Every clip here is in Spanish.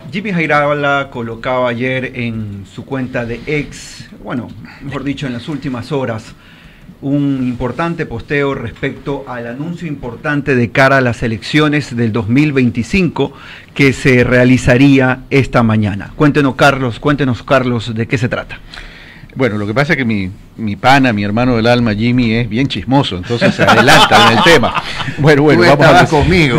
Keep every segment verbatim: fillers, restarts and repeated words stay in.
Jimmy Jairala colocaba ayer en su cuenta de X, bueno, mejor dicho, en las últimas horas, un importante posteo respecto al anuncio importante de cara a las elecciones del dos mil veinticinco que se realizaría esta mañana. Cuéntenos, Carlos, cuéntenos, Carlos, ¿de qué se trata? Bueno, lo que pasa es que mi, mi pana, mi hermano del alma, Jimmy, es bien chismoso, entonces se adelanta en el tema. Bueno, bueno, Tú vamos a lo, conmigo.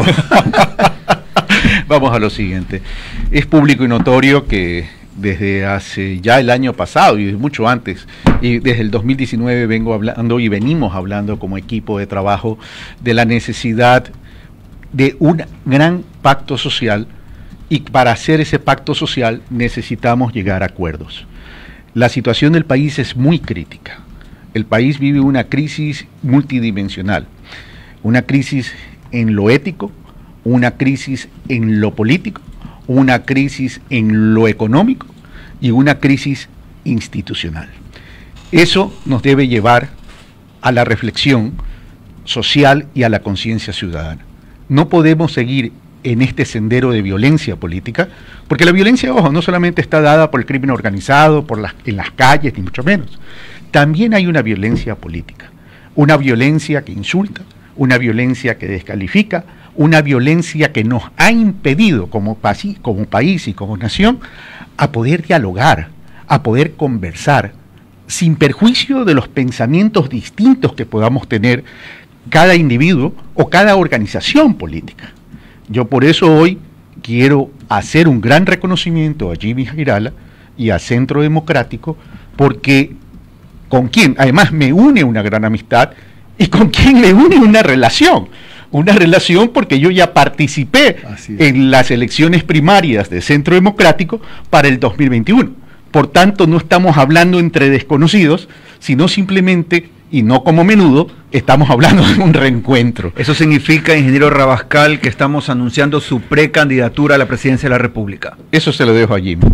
Vamos a lo siguiente. Es público y notorio que desde hace ya el año pasado y mucho antes, y desde el dos mil diecinueve vengo hablando y venimos hablando como equipo de trabajo de la necesidad de un gran pacto social, y para hacer ese pacto social necesitamos llegar a acuerdos. La situación del país es muy crítica. El país vive una crisis multidimensional, una crisis en lo ético, una crisis en lo político, una crisis en lo económico y una crisis institucional. Eso nos debe llevar a la reflexión social y a la conciencia ciudadana. No podemos seguir en este sendero de violencia política, porque la violencia, ojo, no solamente está dada por el crimen organizado, por las, en las calles, ni mucho menos. También hay una violencia política, una violencia que insulta, una violencia que descalifica, una violencia que nos ha impedido como, como país y como nación a poder dialogar, a poder conversar, sin perjuicio de los pensamientos distintos que podamos tener cada individuo o cada organización política. Yo por eso hoy quiero hacer un gran reconocimiento a Jimmy Jairala y a Centro Democrático, porque con quien además me une una gran amistad y con quien me une una relación. Una relación porque yo ya participé en las elecciones primarias de Centro Democrático para el dos mil veintiuno. Por tanto, no estamos hablando entre desconocidos, sino simplemente, y no como menudo, estamos hablando de un reencuentro. Eso significa, ingeniero Rabascal, que estamos anunciando su precandidatura a la presidencia de la República. Eso se lo dejo a Jimmy.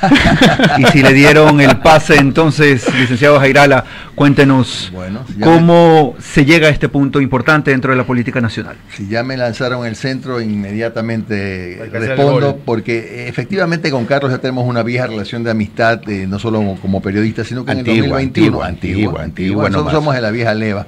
Y si le dieron el pase, entonces, licenciado Jairala, cuéntenos bueno, si cómo me... se llega a este punto importante dentro de la política nacional. Si ya me lanzaron el centro, inmediatamente respondo, porque efectivamente con Carlos ya tenemos una vieja relación de amistad, eh, no solo como periodista, sino que en el dos mil veintiuno. Antigua, antigua, antigua, antigua Nosotros no somos de la vieja leva.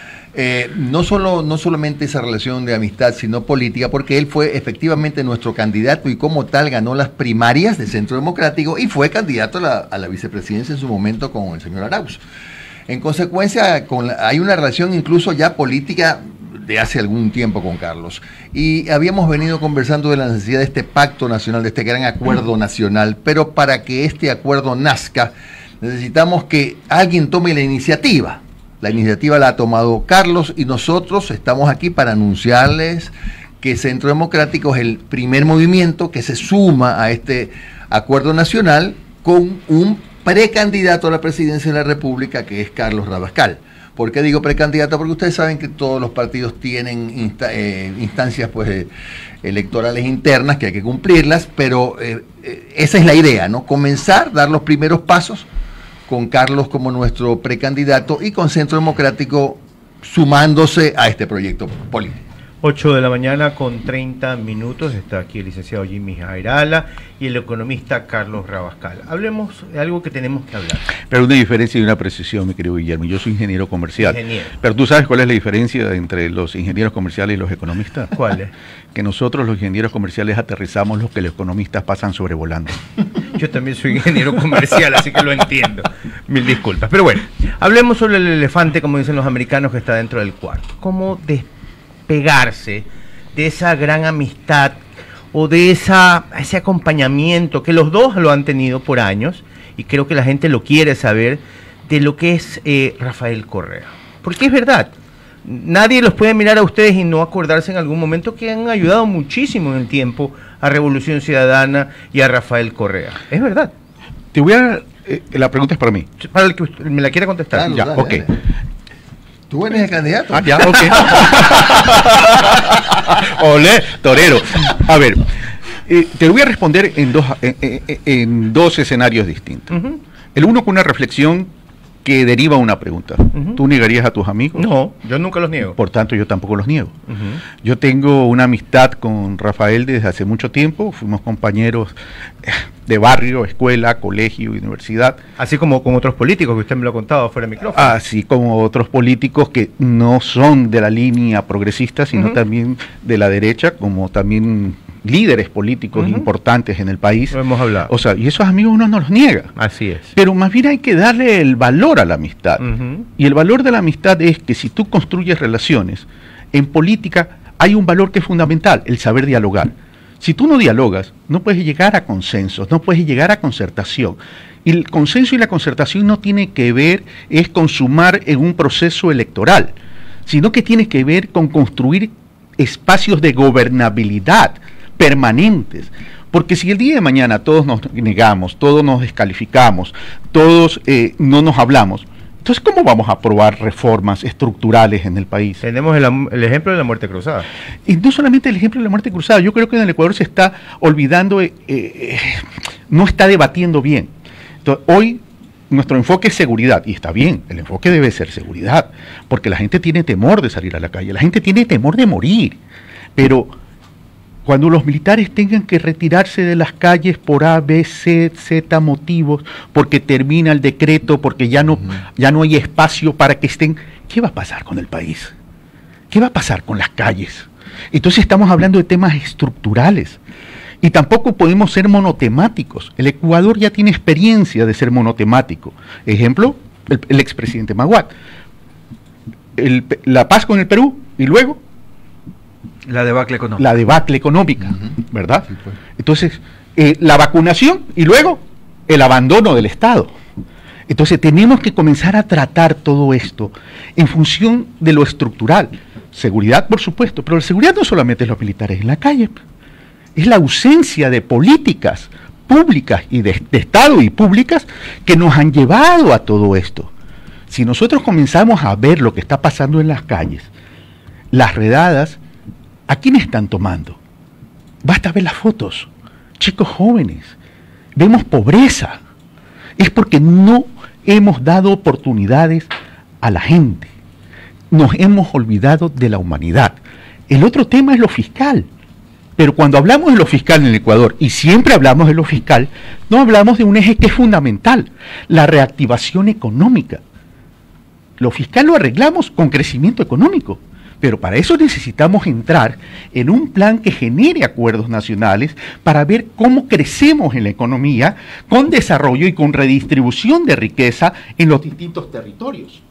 Eh, no, solo, no solamente esa relación de amistad, sino política, porque él fue efectivamente nuestro candidato y como tal ganó las primarias del Centro Democrático y fue candidato a la, a la vicepresidencia en su momento con el señor Arauz. En consecuencia, con la, hay una relación incluso ya política de hace algún tiempo con Carlos. Y habíamos venido conversando de la necesidad de este pacto nacional, de este gran acuerdo nacional, pero para que este acuerdo nazca, necesitamos que alguien tome la iniciativa. La iniciativa la ha tomado Carlos y nosotros estamos aquí para anunciarles que Centro Democrático es el primer movimiento que se suma a este acuerdo nacional con un precandidato a la presidencia de la República, que es Carlos Rabascal. ¿Por qué digo precandidato? Porque ustedes saben que todos los partidos tienen insta eh, instancias pues, eh, electorales internas que hay que cumplirlas, pero eh, eh, esa es la idea, ¿no? Comenzar, dar los primeros pasos con Carlos como nuestro precandidato y con Centro Democrático sumándose a este proyecto político. ocho de la mañana con treinta minutos, está aquí el licenciado Jimmy Jairala y el economista Carlos Rabascal. Hablemos de algo que tenemos que hablar. Pero una diferencia y una precisión, mi querido Guillermo. Yo soy ingeniero comercial. Ingeniero. Pero ¿tú sabes cuál es la diferencia entre los ingenieros comerciales y los economistas? ¿Cuál es? Que nosotros los ingenieros comerciales aterrizamos lo que los economistas pasan sobrevolando. Yo también soy ingeniero comercial, así que lo entiendo. Mil disculpas. Pero bueno, hablemos sobre el elefante, como dicen los americanos, que está dentro del cuarto. ¿Cómo despegarse de esa gran amistad o de esa, ese acompañamiento que los dos lo han tenido por años, y creo que la gente lo quiere saber, de lo que es eh, Rafael Correa? Porque es verdad, nadie los puede mirar a ustedes y no acordarse en algún momento que han ayudado muchísimo en el tiempo a Revolución Ciudadana y a Rafael Correa. Es verdad. Te voy a... Eh, la pregunta es para mí. Para el que usted me la quiera contestar. Claro, ya, dale, ok. dale. Tú eres el candidato. Ah, ya, ok. Olé, torero. A ver, eh, te voy a responder en dos, en, en, en dos escenarios distintos. Uh-huh. El uno con una reflexión que deriva una pregunta. Uh-huh. ¿Tú negarías a tus amigos? No, yo nunca los niego. Por tanto, yo tampoco los niego. Uh-huh. Yo tengo una amistad con Rafael desde hace mucho tiempo, fuimos compañeros de barrio, escuela, colegio, universidad. Así como con otros políticos, que usted me lo ha contado fuera de micrófono. Así como otros políticos que no son de la línea progresista, sino uh-huh. también de la derecha, como también líderes políticos uh-huh. importantes en el país. Lo hemos hablado. O sea, y esos amigos uno no los niega. Así es. Pero más bien hay que darle el valor a la amistad. Uh-huh. Y el valor de la amistad es que si tú construyes relaciones, en política hay un valor que es fundamental, el saber dialogar. Si tú no dialogas, no puedes llegar a consensos, no puedes llegar a concertación. Y el consenso y la concertación no tiene que ver es consumar en un proceso electoral, sino que tiene que ver con construir espacios de gobernabilidad permanentes, porque si el día de mañana todos nos negamos, todos nos descalificamos, todos eh, no nos hablamos, entonces ¿cómo vamos a aprobar reformas estructurales en el país? Tenemos el, el ejemplo de la muerte cruzada. Y no solamente el ejemplo de la muerte cruzada, yo creo que en el Ecuador se está olvidando, eh, eh, no está debatiendo bien. Entonces, hoy nuestro enfoque es seguridad, y está bien, el enfoque debe ser seguridad, porque la gente tiene temor de salir a la calle, la gente tiene temor de morir, pero cuando los militares tengan que retirarse de las calles por A, B, C, Z motivos, porque termina el decreto, porque ya no, uh-huh. ya no hay espacio para que estén, ¿qué va a pasar con el país? ¿Qué va a pasar con las calles? Entonces estamos hablando de temas estructurales. Y tampoco podemos ser monotemáticos. El Ecuador ya tiene experiencia de ser monotemático. Ejemplo, el, el expresidente Maguad. El, la paz con el Perú y luego la debacle económica. La debacle económica, uh-huh. ¿verdad? Sí, pues. Entonces, eh, la vacunación y luego el abandono del Estado. Entonces, tenemos que comenzar a tratar todo esto en función de lo estructural. Seguridad, por supuesto, pero la seguridad no solamente es los militares en la calle, es la ausencia de políticas públicas y de, de Estado y públicas que nos han llevado a todo esto. Si nosotros comenzamos a ver lo que está pasando en las calles, las redadas, ¿a quién están tomando? Basta ver las fotos, chicos jóvenes, vemos pobreza, es porque no hemos dado oportunidades a la gente, nos hemos olvidado de la humanidad. El otro tema es lo fiscal, pero cuando hablamos de lo fiscal en el Ecuador, y siempre hablamos de lo fiscal, no hablamos de un eje que es fundamental, la reactivación económica. Lo fiscal lo arreglamos con crecimiento económico, pero para eso necesitamos entrar en un plan que genere acuerdos nacionales para ver cómo crecemos en la economía con desarrollo y con redistribución de riqueza en los distintos territorios.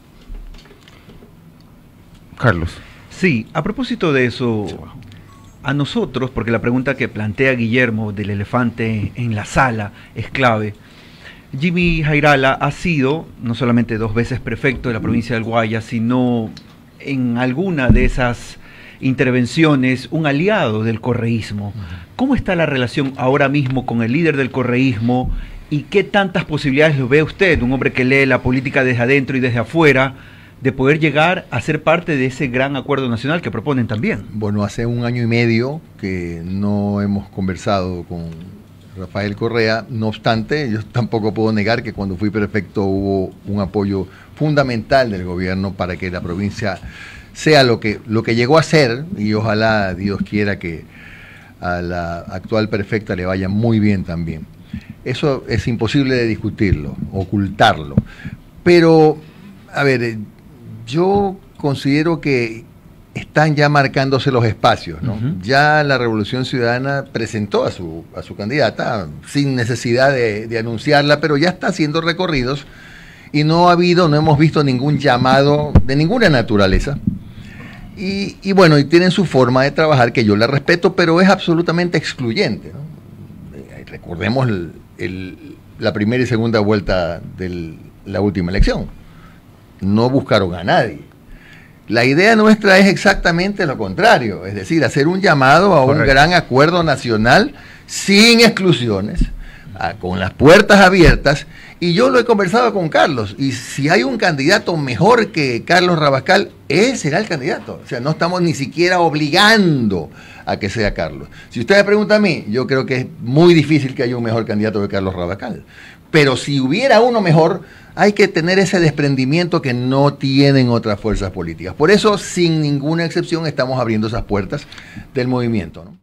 Carlos. Sí, a propósito de eso, a nosotros, porque la pregunta que plantea Guillermo del elefante en la sala es clave. Jimmy Jairala ha sido no solamente dos veces prefecto de la provincia del Guayas, sino en alguna de esas intervenciones un aliado del correísmo. ¿Cómo está la relación ahora mismo con el líder del correísmo y qué tantas posibilidades lo ve usted, un hombre que lee la política desde adentro y desde afuera, de poder llegar a ser parte de ese gran acuerdo nacional que proponen también? Bueno, hace un año y medio que no hemos conversado con Rafael Correa, no obstante, yo tampoco puedo negar que cuando fui prefecto hubo un apoyo fundamental del gobierno para que la provincia sea lo que, lo que llegó a ser, y ojalá Dios quiera que a la actual prefecta le vaya muy bien también. Eso es imposible de discutirlo, ocultarlo. Pero, a ver, yo considero que están ya marcándose los espacios, ¿no? Uh-huh. Ya la Revolución Ciudadana presentó a su, a su candidata sin necesidad de, de anunciarla, pero ya está haciendo recorridos y no ha habido, no hemos visto ningún llamado de ninguna naturaleza. Y, y bueno, y tienen su forma de trabajar que yo la respeto, pero es absolutamente excluyente, ¿no? Recordemos el, el, la primera y segunda vuelta de la última elección. No buscaron a nadie. La idea nuestra es exactamente lo contrario, es decir, hacer un llamado a Correcto. Un gran acuerdo nacional sin exclusiones, a, con las puertas abiertas, y yo lo he conversado con Carlos, y si hay un candidato mejor que Carlos Rabascal, él será el candidato. O sea, no estamos ni siquiera obligando a que sea Carlos. Si usted me pregunta a mí, yo creo que es muy difícil que haya un mejor candidato que Carlos Rabascal. Pero si hubiera uno mejor, hay que tener ese desprendimiento que no tienen otras fuerzas políticas. Por eso, sin ninguna excepción, estamos abriendo esas puertas del movimiento, ¿no?